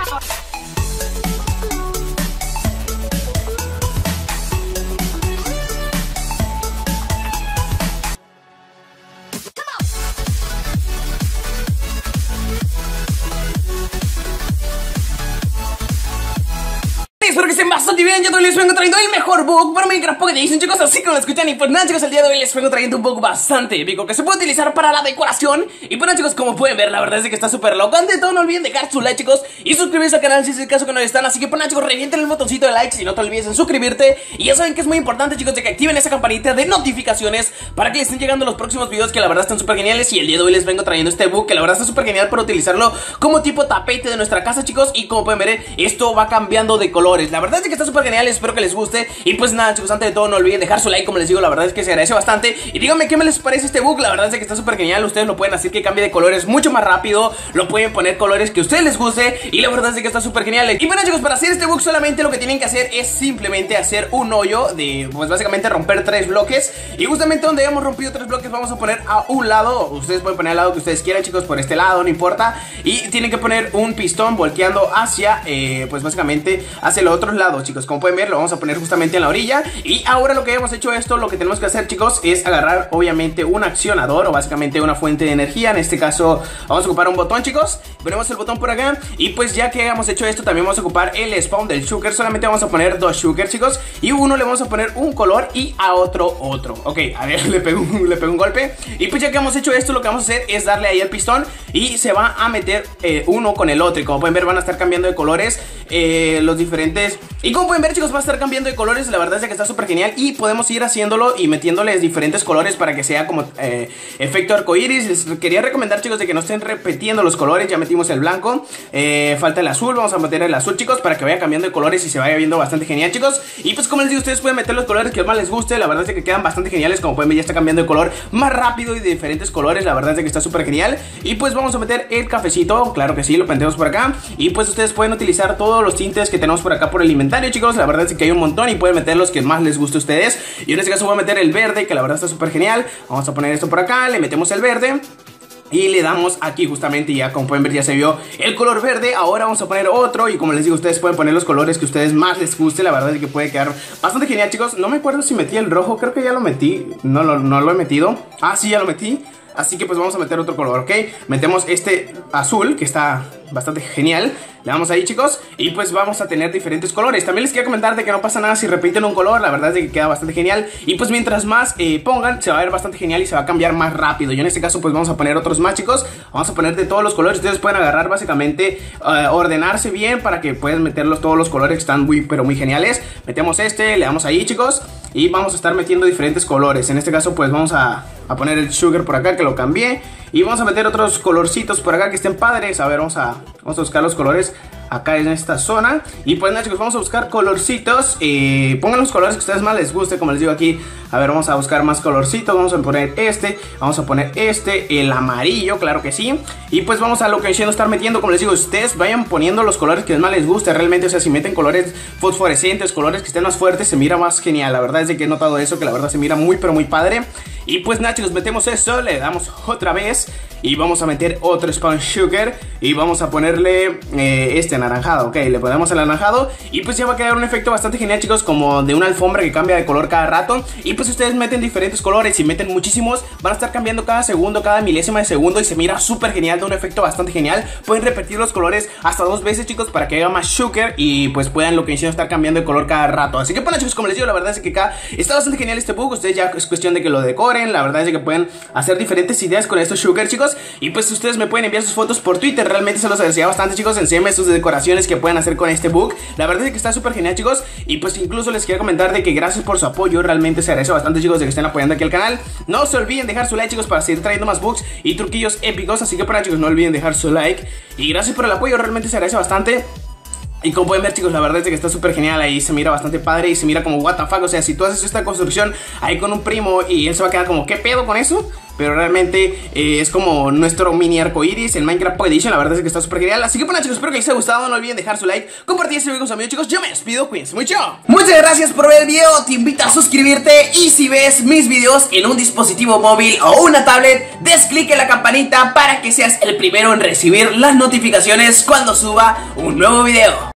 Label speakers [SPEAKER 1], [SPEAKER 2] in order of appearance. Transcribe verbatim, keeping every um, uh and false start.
[SPEAKER 1] Espero que estén bastante bien. Yo hoy les vengo trayendo el mejor bug para Minecraft Pocket Edition, chicos, así como lo escuchan. Y pues nada, chicos, el día de hoy les vengo trayendo un bug bastante épico que se puede utilizar para la decoración. Y pues nada, chicos, como pueden ver, la verdad es que está súper loco. Antes de todo, no olviden dejar su like, chicos, y suscribirse al canal si es el caso que no están. Así que pues nada, chicos, revienten el botoncito de like y no te olvides en suscribirte. Y ya saben que es muy importante, chicos, de que activen esa campanita de notificaciones para que les estén llegando los próximos videos, que la verdad están súper geniales. Y el día de hoy les vengo trayendo este bug que la verdad está súper genial para utilizarlo como tipo tapete de nuestra casa, chicos. Y como pueden ver, esto va cambiando de colores. La verdad es que está súper genial, espero que les guste. Y pues nada, chicos, antes de todo no olviden dejar su like, como les digo, la verdad es que se agradece bastante. Y díganme qué me les parece este bug, la verdad es que está súper genial. Ustedes lo pueden hacer que cambie de colores mucho más rápido, lo pueden poner colores que a ustedes les guste, y la verdad es que está súper genial. Y bueno, chicos, para hacer este bug solamente lo que tienen que hacer es simplemente hacer un hoyo de, pues básicamente romper tres bloques. Y justamente donde hayamos rompido tres bloques vamos a poner a un lado, ustedes pueden poner al lado que ustedes quieran, chicos, por este lado, no importa. Y tienen que poner un pistón volteando hacia, eh, pues básicamente hacia el otro lado, chicos. Como pueden ver, lo vamos a poner justamente en la orilla. Y ahora lo que hemos hecho esto, lo que tenemos que hacer, chicos, es agarrar obviamente un accionador o básicamente una fuente de energía. En este caso vamos a ocupar un botón, chicos. Ponemos el botón por acá. Y pues ya que hemos hecho esto, también vamos a ocupar el spawn del sugar. Solamente vamos a poner dos sugar, chicos, y uno le vamos a poner un color y a otro otro. Ok, a ver, le pego, un, le pego un golpe. Y pues ya que hemos hecho esto, lo que vamos a hacer es darle ahí el pistón y se va a meter eh, uno con el otro. Y como pueden ver, van a estar cambiando de colores eh, los diferentes. Y como pueden ver, chicos, va a estar cambiando de colores. La verdad es que está súper genial y podemos ir haciéndolo y metiéndoles diferentes colores para que sea como eh, efecto arcoiris. Les quería recomendar, chicos, de que no estén repitiendo los colores. Ya metimos el blanco, eh, falta el azul. Vamos a meter el azul, chicos, para que vaya cambiando de colores y se vaya viendo bastante genial, chicos. Y pues como les digo, ustedes pueden meter los colores que más les guste. La verdad es que quedan bastante geniales. Como pueden ver, ya está cambiando de color más rápido y de diferentes colores. La verdad es que está súper genial. Y pues vamos a meter el cafecito, claro que sí, lo metemos por acá. Y pues ustedes pueden utilizar todos los tintes que tenemos por acá por el inventario, chicos. La verdad es que hay un montón y pueden meter los que más les guste a ustedes. Yo en este caso voy a meter el verde, que la verdad está súper genial. Vamos a poner esto por acá, le metemos el verde y le damos aquí justamente, ya como pueden ver ya se vio el color verde. Ahora vamos a poner otro y como les digo, ustedes pueden poner los colores que a ustedes más les guste. La verdad es que puede quedar bastante genial, chicos. No me acuerdo si metí el rojo, creo que ya lo metí. No lo, no lo he metido. Ah, sí, ya lo metí. Así que pues vamos a meter otro color, ¿ok? Metemos este azul, que está bastante genial. Le damos ahí, chicos, y pues vamos a tener diferentes colores. También les quería comentar de que no pasa nada si repiten un color. La verdad es que queda bastante genial. Y pues mientras más eh, pongan, se va a ver bastante genial y se va a cambiar más rápido. Yo en este caso pues vamos a poner otros más, chicos. Vamos a poner de todos los colores. Ustedes pueden agarrar básicamente, uh, ordenarse bien para que puedan meterlos todos los colores que están muy, pero muy geniales. Metemos este, le damos ahí, chicos, y vamos a estar metiendo diferentes colores. En este caso pues vamos a, a poner el sugar por acá, que lo cambié. Y vamos a meter otros colorcitos por acá que estén padres. A ver, vamos a, vamos a buscar los colores acá en esta zona. Y pues nada, chicos, vamos a buscar colorcitos. eh, Pongan los colores que a ustedes más les guste, como les digo aquí. A ver, vamos a buscar más colorcitos. Vamos a poner este, vamos a poner este, el amarillo, claro que sí. Y pues vamos a lo que diciendo estar metiendo, como les digo, ustedes vayan poniendo los colores que más les guste. Realmente, o sea, si meten colores fosforescentes, colores que estén más fuertes, se mira más genial. La verdad es de que he notado eso, que la verdad se mira muy pero muy padre. Y pues nada, chicos, metemos eso, le damos otra vez y vamos a meter otro spawn sugar y vamos a ponerle eh, este anaranjado, ok, le ponemos el anaranjado y pues ya va a quedar un efecto bastante genial, chicos, como de una alfombra que cambia de color cada rato. Y pues ustedes meten diferentes colores y meten muchísimos, van a estar cambiando cada segundo, cada milésima de segundo y se mira súper genial, da un efecto bastante genial. Pueden repetir los colores hasta dos veces, chicos, para que haga más sugar y pues puedan lo que hicieron estar cambiando de color cada rato. Así que bueno, chicos, como les digo, la verdad es que acá está bastante genial este bug. Ustedes ya es cuestión de que lo decoren. La verdad es que pueden hacer diferentes ideas con estos sugar, chicos. Y pues ustedes me pueden enviar sus fotos por Twitter. Realmente se los agradecería bastante, chicos. Enséñenme sus decoraciones que pueden hacer con este bug. La verdad es que está súper genial, chicos. Y pues incluso les quiero comentar de que gracias por su apoyo. Realmente se agradece bastante, chicos, de que estén apoyando aquí al canal. No se olviden dejar su like, chicos, para seguir trayendo más bugs y truquillos épicos. Así que para, chicos, no olviden dejar su like. Y gracias por el apoyo, realmente se agradece bastante. Y como pueden ver, chicos, la verdad es que está súper genial. Ahí se mira bastante padre y se mira como what the fuck. O sea, si tú haces esta construcción ahí con un primo y él se va a quedar como ¿qué pedo con eso? pero realmente eh, es como nuestro mini arcoiris en Minecraft Pocket Edition. La verdad es que está súper genial. Así que bueno, chicos, espero que les haya gustado. No olviden dejar su like, compartir este video con sus amigos, chicos. Yo me despido, cuídense mucho. Muchas gracias por ver el video. Te invito a suscribirte, y si ves mis videos en un dispositivo móvil o una tablet, des clic en la campanita para que seas el primero en recibir las notificaciones cuando suba un nuevo video.